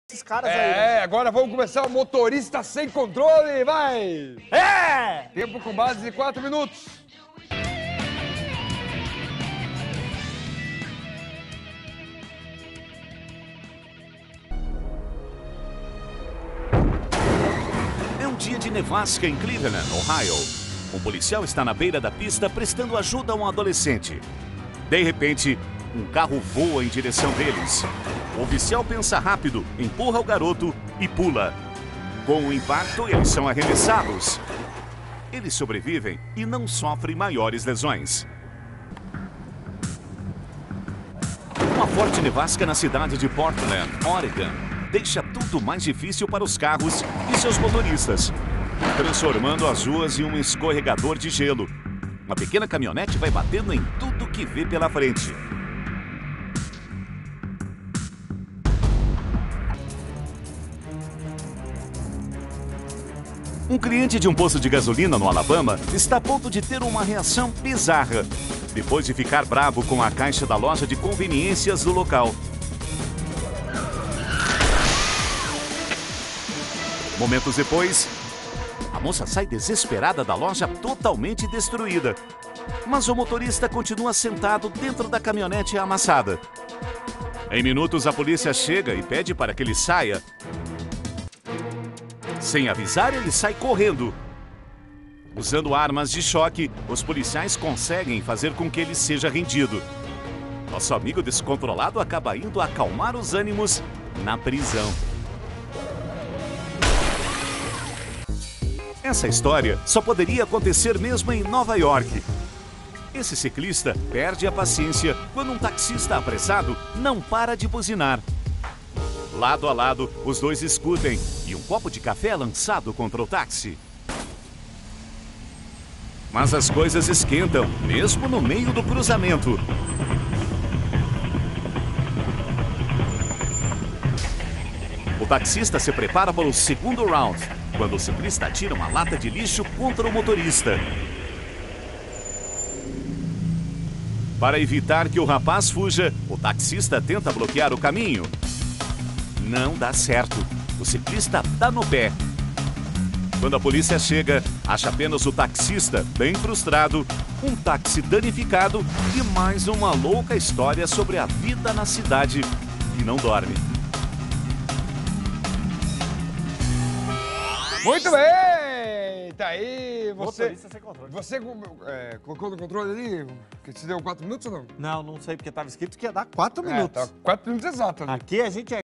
esses caras aí. Né? Agora vamos começar o motorista sem controle, vai! Tempo com base de 4 minutos. É um dia de nevasca em Cleveland, Ohio. Um policial está na beira da pista prestando ajuda a um adolescente. De repente, um carro voa em direção deles. O oficial pensa rápido, empurra o garoto e pula. Com o impacto, eles são arremessados. Eles sobrevivem e não sofrem maiores lesões. Uma forte nevasca na cidade de Portland, Oregon, deixa tudo mais difícil para os carros e seus motoristas, transformando as ruas em um escorregador de gelo. Uma pequena caminhonete vai batendo em tudo que vê pela frente. Um cliente de um posto de gasolina no Alabama está a ponto de ter uma reação bizarra, depois de ficar bravo com a caixa da loja de conveniências do local. Momentos depois, a moça sai desesperada da loja totalmente destruída. Mas o motorista continua sentado dentro da caminhonete amassada. Em minutos, a polícia chega e pede para que ele saia. Sem avisar, ele sai correndo. Usando armas de choque, os policiais conseguem fazer com que ele seja rendido. Nosso amigo descontrolado acaba indo acalmar os ânimos na prisão. Essa história só poderia acontecer mesmo em Nova York. Esse ciclista perde a paciência quando um taxista apressado não para de buzinar. Lado a lado, os dois discutem e um copo de café é lançado contra o táxi. Mas as coisas esquentam, mesmo no meio do cruzamento. O taxista se prepara para o segundo round, quando o ciclista atira uma lata de lixo contra o motorista. Para evitar que o rapaz fuja, o taxista tenta bloquear o caminho. Não dá certo. O ciclista dá no pé. Quando a polícia chega, acha apenas o taxista bem frustrado, um táxi danificado e mais uma louca história sobre a vida na cidade que não dorme. Muito bem! Tá aí, você... Motorista sem controle. Você colocou no controle ali, que te deu 4 minutos ou não? Não sei, porque estava escrito que ia dar 4 minutos. Tá 4 minutos exatos. Aqui a gente é